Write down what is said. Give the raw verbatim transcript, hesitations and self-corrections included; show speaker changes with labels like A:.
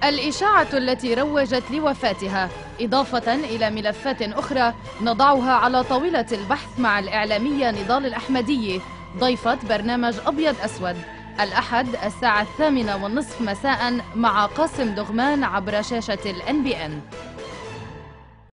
A: الإشاعة التي روجت لوفاتها إضافة إلى ملفات أخرى نضعها على طاولة البحث مع الإعلامية نضال الأحمدي ضيفة برنامج أبيض أسود الأحد الساعة الثامنة والنصف مساء مع قاسم دغمان عبر شاشة الإن بي إن.